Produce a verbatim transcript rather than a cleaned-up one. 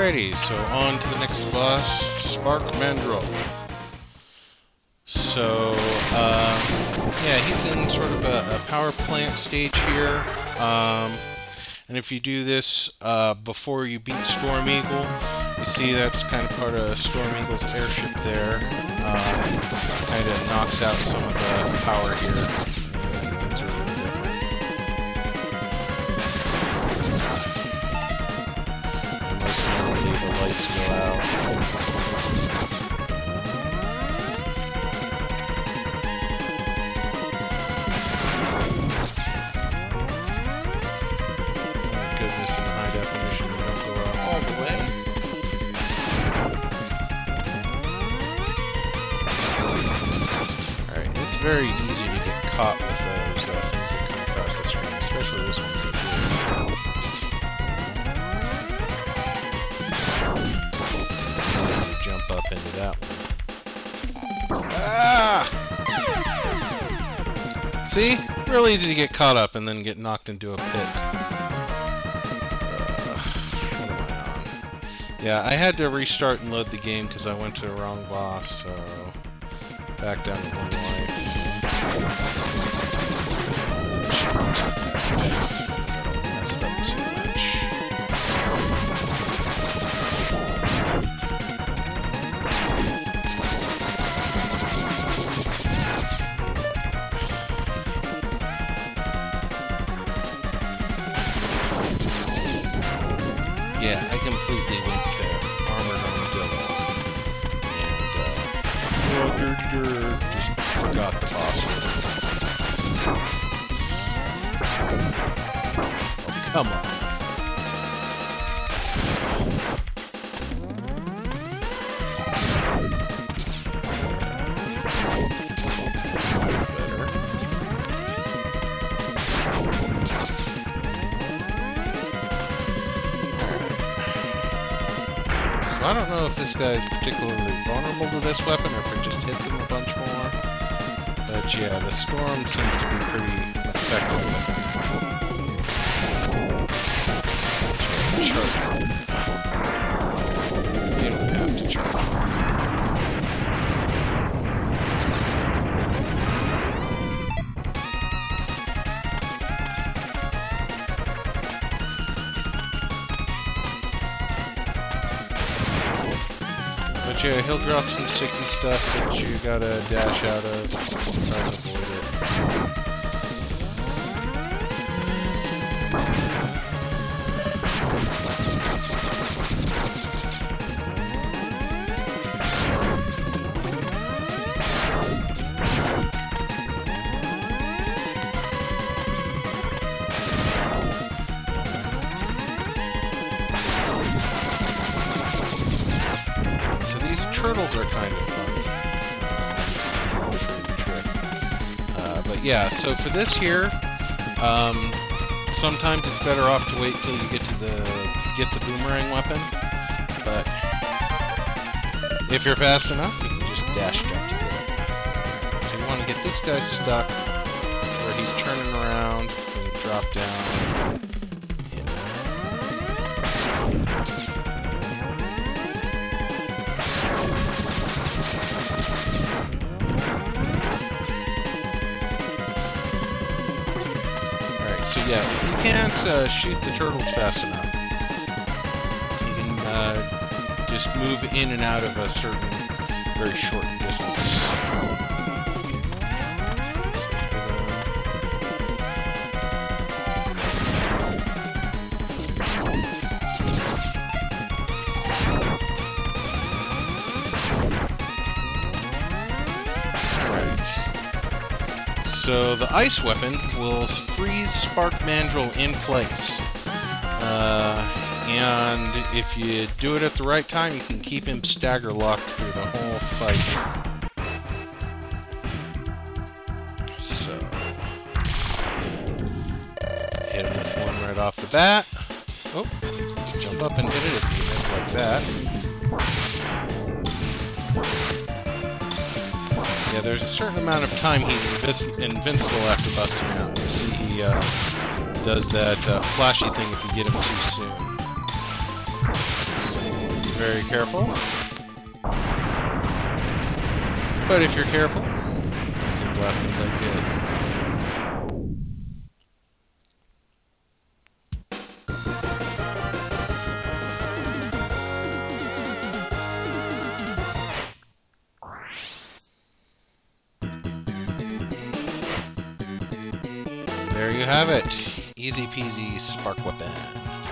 Alrighty, so on to the next boss, Spark Mandrill. So, uh, yeah, he's in sort of a, a power plant stage here. Um, and if you do this uh, before you beat Storm Eagle, you see that's kind of part of Storm Eagle's airship there. Um, kind of knocks out some of the power here. Things are really different. And most normally the lights go out. Very easy to get caught with those uh, things that come across the screen, especially this one right here. So you jump up into that one. Ah! See? Real easy to get caught up and then get knocked into a pit. Uh, what am I on? Yeah, I had to restart and load the game because I went to the wrong boss, so back down to one life. Mess it up too much. Yeah, I completely went to Armored Armadillo. And, uh, oh, just forgot the boss. Oh, come on. So I don't know if this guy is particularly vulnerable to this weapon or if it just hits him a bunch more. But yeah, the storm seems to be pretty effective with him. Charge. You don't have to charge. But yeah, he'll drop some sticky stuff that you gotta dash out of to try to avoid it. Turtles are kind of fun. Uh, but yeah, so for this here, um, sometimes it's better off to wait till you get to the get the boomerang weapon. But if you're fast enough, you can just dash jump to get it. So you want to get this guy stuck where he's turning around and you drop down. So yeah, you can't uh, shoot the turtles fast enough. You can uh, just move in and out of a certain, very short distance. So the ice weapon will freeze Spark Mandrill in place. Uh, and if you do it at the right time, you can keep him stagger locked through the whole fight. So, hit him with one right off the bat. Oh, jump up and hit it if you miss like that. Yeah, there's a certain amount of time he's invis invincible after busting out. You see he uh, does that uh, flashy thing if you get him too soon. So very careful. But if you're careful, you can blast them quite good. There you have it. Easy peasy spark weapon.